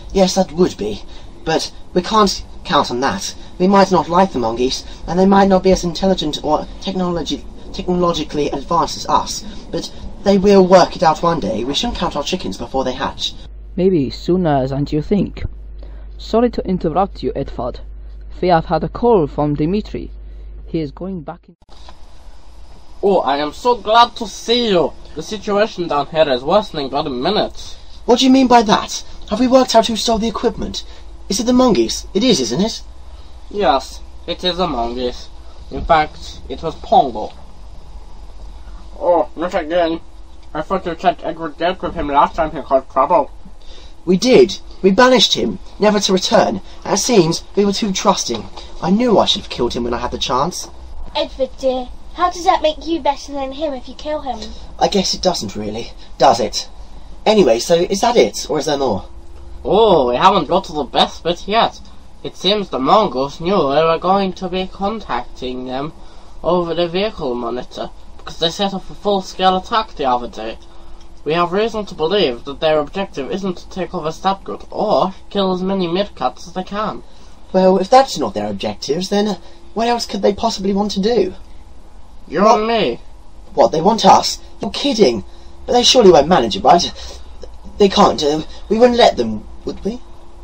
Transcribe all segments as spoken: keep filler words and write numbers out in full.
Yes, that would be. But we can't count on that. We might not like the monkeys, and they might not be as intelligent or technology, technologically advanced as us, but they will work it out one day. We shouldn't count our chickens before they hatch. Maybe sooner than you think. Sorry to interrupt you, Edvard. We have had a call from Dimitri. He is going back in... Oh, I am so glad to see you. The situation down here is worsening by the minute. What do you mean by that? Have we worked out who stole the equipment? Is it the monkeys? It is, isn't it? Yes, it is the monkeys. In fact, it was Pongo. Oh, not again. I thought you checked Edward dealt with him last time he caused trouble. We did. We banished him, never to return. And it seems we were too trusting. I knew I should have killed him when I had the chance. Edvard, dear, how does that make you better than him if you kill him? I guess it doesn't really, does it? Anyway, so is that it, or is there more? Oh, we haven't got to the best bit yet. It seems the Mongols knew we were going to be contacting them over the vehicle monitor, because they set off a full-scale attack the other day. We have reason to believe that their objective isn't to take over Stabgut, or kill as many Meerkats as they can. Well, if that's not their objectives, then uh, what else could they possibly want to do? You what? and me. What, they want us? You're kidding. But they surely won't manage it, right? They can't. Uh, we wouldn't let them, would we?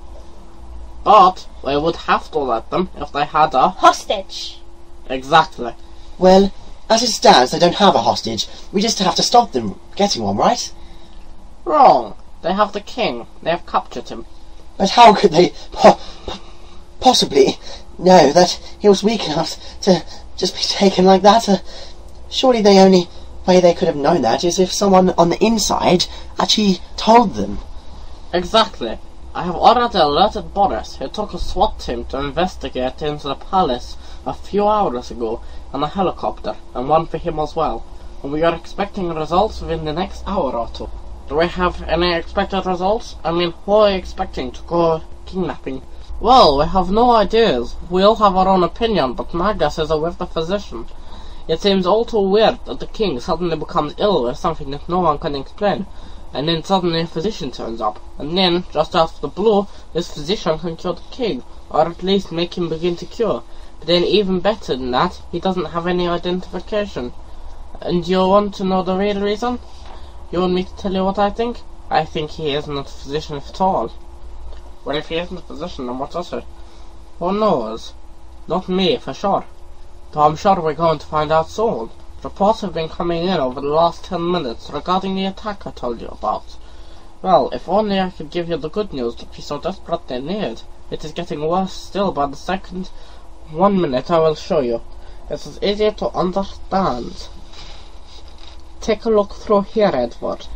But we would have to let them if they had a... hostage. Exactly. Well, as it stands, they don't have a hostage. We just have to stop them getting one, right? Wrong. They have the king. They have captured him. But how could they po possibly know that he was weak enough to just be taken like that? Uh, surely the only way they could have known that is if someone on the inside actually told them. Exactly. I have already alerted Boris, who took a SWAT team to investigate into the palace a few hours ago, and a helicopter, and one for him as well. And we are expecting results within the next hour or two. Do we have any expected results? I mean, who are you expecting to go kidnapping? Well, we have no ideas. We all have our own opinion, but my guess is with the physician. It seems all too weird that the king suddenly becomes ill with something that no one can explain. And then suddenly a physician turns up, and then, just out of the blue, this physician can cure the king, or at least make him begin to cure. But then even better than that, he doesn't have any identification. And you want to know the real reason? You want me to tell you what I think? I think he isn't a physician at all. Well, if he isn't a physician, then what is he? Who knows? Not me, for sure. Though I'm sure we're going to find out soon. Reports have been coming in over the last ten minutes regarding the attack I told you about. Well, if only I could give you the good news that we so desperately need. It is getting worse still by the second. One minute I will show you. It is easier to understand. Take a look through here, Edvard.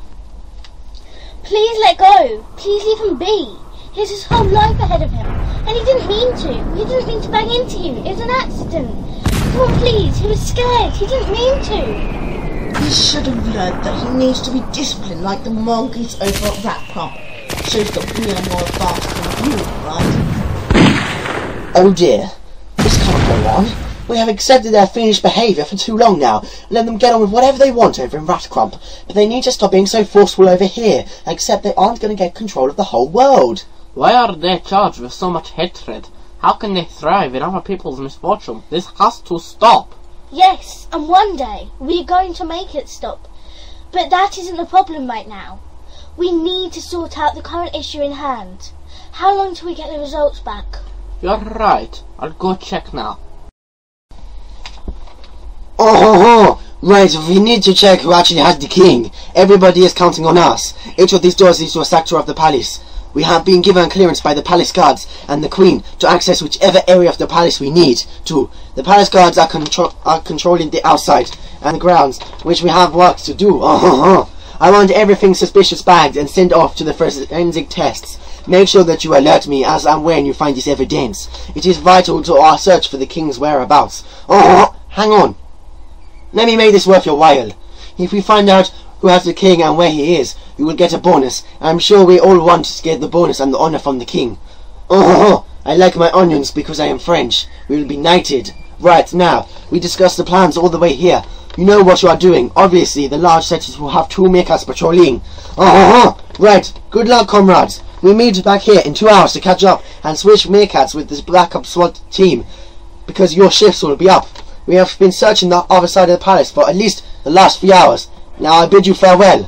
Please let go. Please leave him be. He has his whole life ahead of him. And he didn't mean to. He didn't mean to bang into you. It was an accident. Come on, please. He was scared. He didn't mean to. He should have learned that he needs to be disciplined like the monkeys over at Rat Pump. Shows that we are more advanced than you, right? Oh dear. This can't go on. We have accepted their fiendish behaviour for too long now, and let them get on with whatever they want over in Ratcrump. But they need to stop being so forceful over here, except they aren't going to get control of the whole world. Why are they charged with so much hatred? How can they thrive in other people's misfortune? This has to stop. Yes, and one day we're going to make it stop. But that isn't the problem right now. We need to sort out the current issue in hand. How long till we get the results back? You're right. I'll go check now. Oh ho ho! Right, we need to check who actually has the king. Everybody is counting on us. Each of these doors leads to a sector of the palace. We have been given clearance by the palace guards and the queen to access whichever area of the palace we need to. The palace guards are, contro are controlling the outside and the grounds, which we have work to do. Oh ho ho! I want everything suspicious bagged and sent off to the forensic tests. Make sure that you alert me as and when you find this evidence. It is vital to our search for the king's whereabouts. Oh ho ho! Hang on! Let me make this worth your while. If we find out who has the king and where he is, you will get a bonus. I'm sure we all want to get the bonus and the honor from the king. Oh ho ho! I like my onions because I am French. We will be knighted. Right, now, we discussed the plans all the way here. You know what you are doing. Obviously, the large sectors will have two Meerkats patrolling. Oh ho ho! Right, good luck, comrades. We meet back here in two hours to catch up and switch Meerkats with this Black Ops SWAT team, because your shifts will be up. We have been searching the other side of the palace for at least the last few hours. Now I bid you farewell.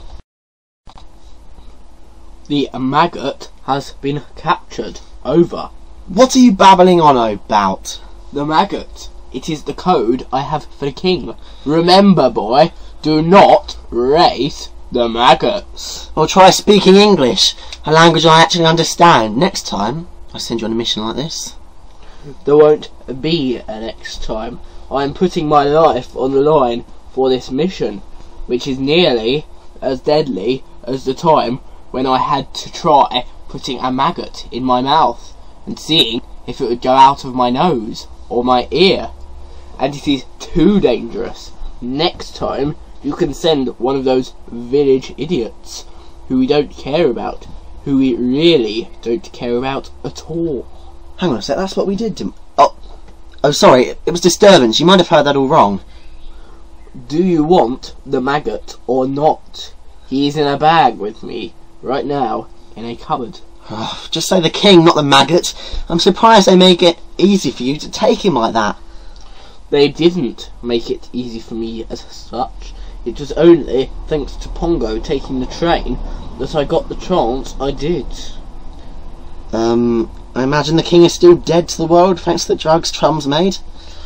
The maggot has been captured. Over. What are you babbling on about? The maggot. It is the code I have for the king. Remember, boy, do not race the maggots. Or try speaking English, a language I actually understand. Next time I send you on a mission like this. There won't be a next time. I am putting my life on the line for this mission, which is nearly as deadly as the time when I had to try putting a maggot in my mouth and seeing if it would go out of my nose or my ear. And it is too dangerous. Next time you can send one of those village idiots who we don't care about, who we really don't care about at all. Hang on a sec, that's what we did to... Oh, oh sorry, it was disturbance. You might have heard that all wrong. Do you want the maggot or not? He is in a bag with me right now in a cupboard. Oh, just say the king, not the maggot. I'm surprised they make it easy for you to take him like that. They didn't make it easy for me as such. It was only thanks to Pongo taking the train that I got the chance I did. Um, I imagine the king is still dead to the world thanks to the drugs Trum's made?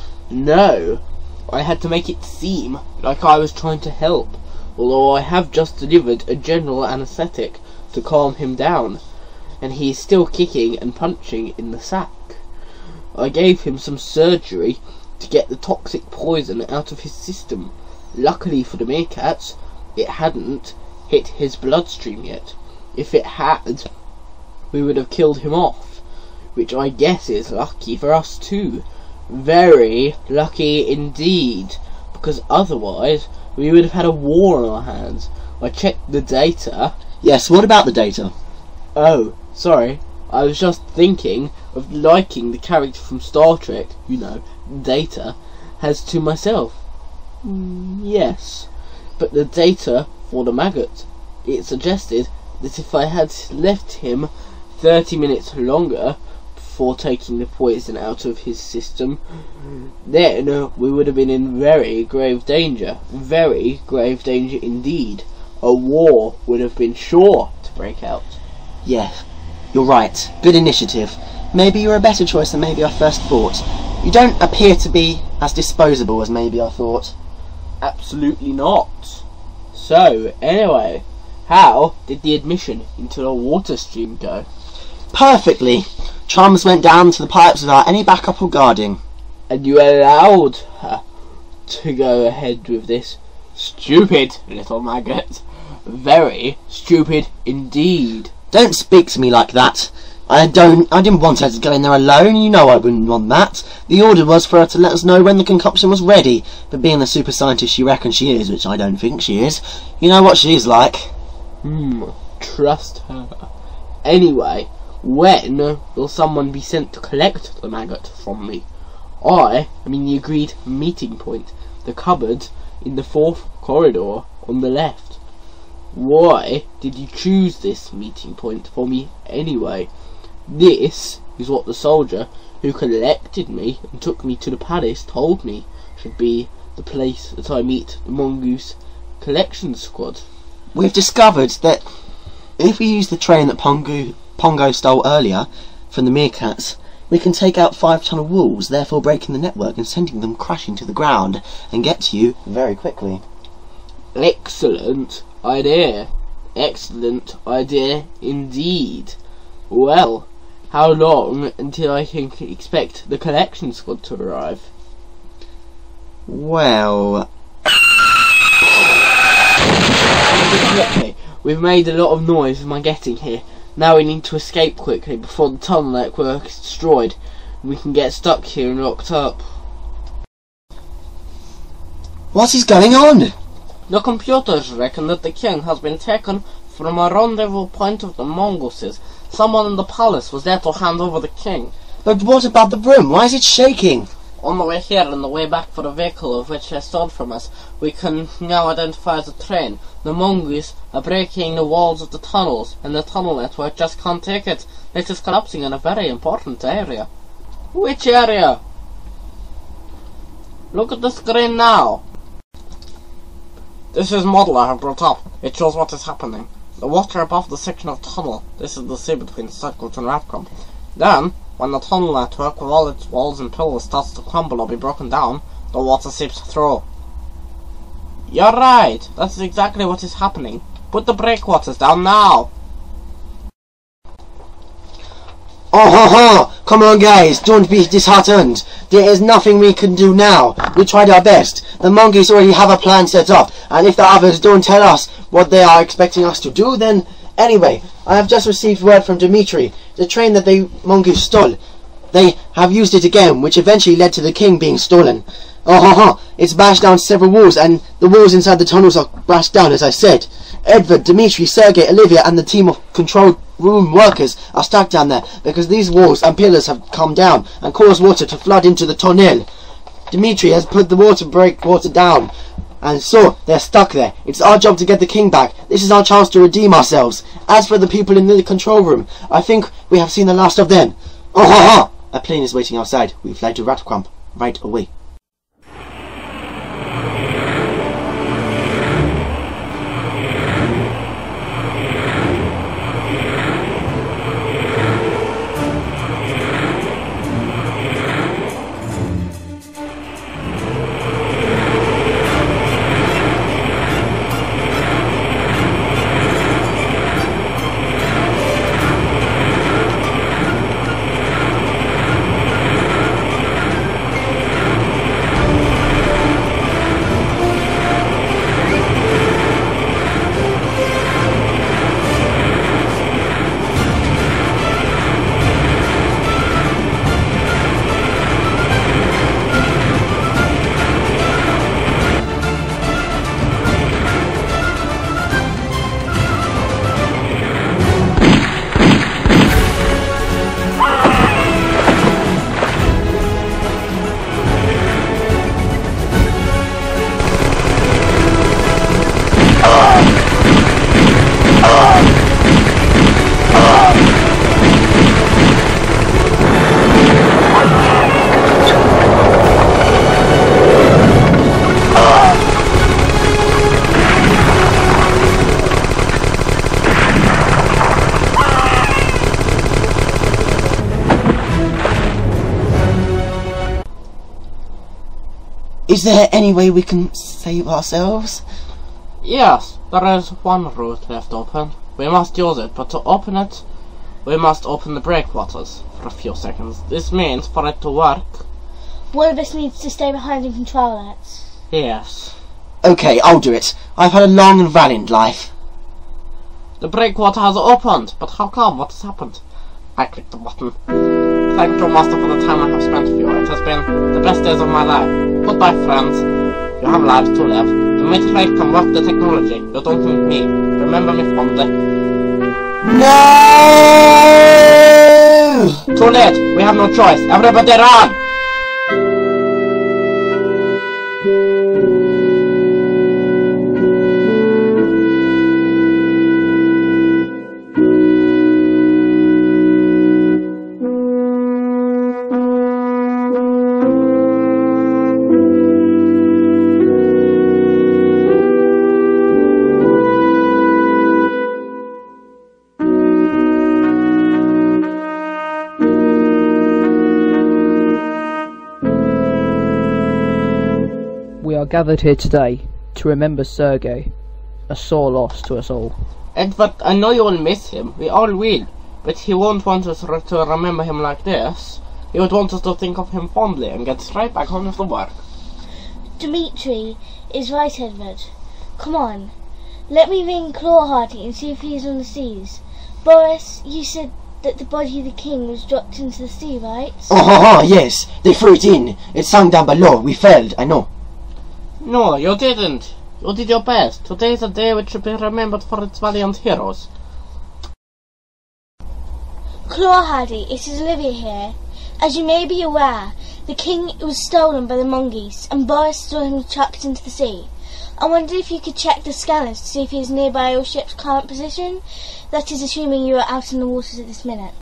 No, I had to make it seem like I was trying to help, although I have just delivered a general anaesthetic to calm him down, and he is still kicking and punching in the sack. I gave him some surgery to get the toxic poison out of his system. Luckily for the Meerkats, it hadn't hit his bloodstream yet. If it had, we would have killed him off, which I guess is lucky for us too. Very lucky indeed, because otherwise we would have had a war on our hands. I checked the data. Yes, what about the data? Oh, sorry, I was just thinking of liking the character from Star Trek, you know, Data, has to myself. Mm, yes, but the data for the maggot, it suggested that if I had left him thirty minutes longer before taking the poison out of his system, then we would have been in very grave danger. Very grave danger indeed. A war would have been sure to break out. Yeah, you're right. Good initiative. Maybe you're a better choice than maybe I first thought. You don't appear to be as disposable as maybe I thought. Absolutely not. So, anyway, how did the admission into the water stream go? Perfectly. Chums went down to the pipes without any backup or guarding. And you allowed her to go ahead with this? Stupid little maggot. Very stupid indeed. Don't speak to me like that. I don't. I didn't want her to go in there alone. You know I wouldn't want that. The order was for her to let us know when the concoction was ready. But being the super scientist she reckons she is, which I don't think she is, you know what she's like. Hmm. Trust her. Anyway, when will someone be sent to collect the maggot from me? I am in the agreed meeting point, the cupboard in the fourth corridor on the left. Why did you choose this meeting point for me anyway? This is what the soldier who collected me and took me to the palace told me should be the place that I meet the Mongoose collection squad. We've discovered that if we use the train that Pongo, Pongo stole earlier from the Meerkats, we can take out five tunnel walls, therefore breaking the network and sending them crashing to the ground and get to you very quickly. Excellent idea. Excellent idea indeed. Well, how long until I can expect the collection squad to arrive? Well... Okay, we've made a lot of noise with my getting here. Now we need to escape quickly before the tunnel network is destroyed and we can get stuck here and locked up. What is going on? The computers reckon that the king has been taken from a rendezvous point of the mongooses. Someone in the palace was there to hand over the king. But what about the room? Why is it shaking? On the way here and the way back for the vehicle of which they stole from us, we can now identify the train. The mongoose are breaking the walls of the tunnels, and the tunnel network just can't take it. It is collapsing in a very important area. Which area? Look at the screen now. This is model I have brought up. It shows what is happening. The water above the section of tunnel. This is the sea between Circle and Rapcom. Then, when the tunnel network with all its walls and pillars starts to crumble or be broken down, the water seeps through. You're right. That's exactly what is happening. Put the breakwaters down now. Oh ho ho! Come on guys, don't be disheartened. There is nothing we can do now. We tried our best. The monkeys already have a plan set up, and if the others don't tell us what they are expecting us to do, then... Anyway, I have just received word from Dimitri. The train that the mongoose stole, they have used it again, which eventually led to the king being stolen. Oh ho ho! It's bashed down several walls, and the walls inside the tunnels are bashed down, as I said. Edvard, Dimitri, Sergei, Olivia, and the team of control room workers are stuck down there because these walls and pillars have come down and caused water to flood into the tunnel. Dimitri has put the water breakwater down, and so they're stuck there. It's our job to get the king back. This is our chance to redeem ourselves. As for the people in the control room, I think we have seen the last of them. Oh ha ha! A plane is waiting outside. We fly to Ratcrump right away. Is there any way we can save ourselves? Yes, there is one route left open. We must use it, but to open it, we must open the breakwaters for a few seconds. This means, for it to work... One of us needs to stay behind and control it. Yes. Okay, I'll do it. I've had a long and valiant life. The breakwater has opened, but how come? What has happened? I clicked the button. Thank you, Master, for the time I have spent with you. It has been the best days of my life. Goodbye, friends. You have lives to live. The meteorite can work the technology. You don't need me. Remember me fondly. No! Too late. We have no choice. Everybody run! We are gathered here today to remember Sergei, a sore loss to us all. Edvard, I know you will miss him. We all will. But he won't want us to remember him like this. He would want us to think of him fondly and get right back on with the work. Dimitri is right, Edvard. Come on. Let me ring Clawhearty and see if he is on the seas. Boris, you said that the body of the king was dropped into the sea, right? Oh ha ha, yes. They threw it in. It sank down below. We failed, I know. No, you didn't. You did your best. Today is a day which should be remembered for its valiant heroes. Clawhearty, it is Olivia here. As you may be aware, The king was stolen by the monkeys, and Boris saw him chucked into the sea. I wondered if you could check the scanners to see if he is nearby your ship's current position. That is assuming you are out in the waters at this minute.